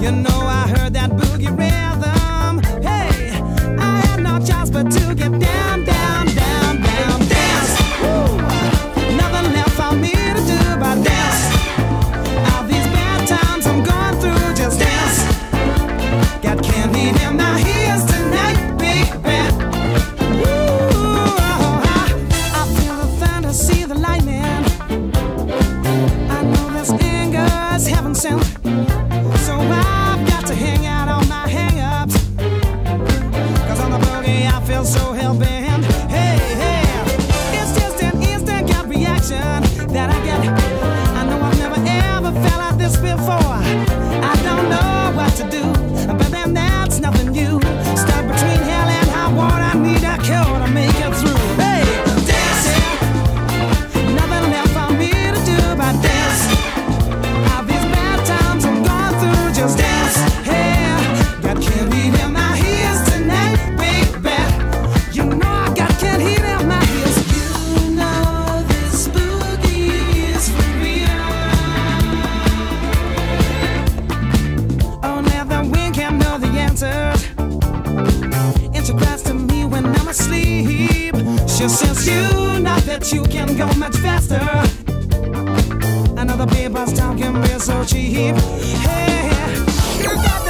You know I heard that boogie rhythm. Hey, I had no choice but to get down, down, down, down, dance. Woo. Nothing left for me to do but dance. All these bad times I'm going through, just dance. Got candy in my ears tonight, baby. Woo. I feel the thunder, see the lightning. I know this anger is heaven sent. So I've got to hang out on my hang-ups. 'Cause on the boogie I feel so hell-bent. Hey, hey, it's just an instant gut reaction that I get. I know I've never ever felt like this before. I don't know what to do, but then that's nothing new. Stuck between hell and high water, I need a cure to make it through. Hey, dance, yeah. Nothing left for me to do but dance. All these bad times I'm going through, just dance. Hey, got candy in my ears tonight, baby. You know I got candy in my ears. You know this boogie is for real. Only the wind can know the answers. And she cries to me when I'm asleep. She says you know that you can go much faster. Another paper's talking real so cheap. Hey, you got